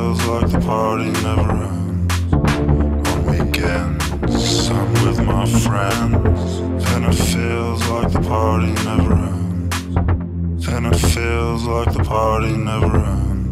feels like the party never ends. On weekends, I'm with my friends. Then it feels like the party never ends. Then it feels like the party never ends.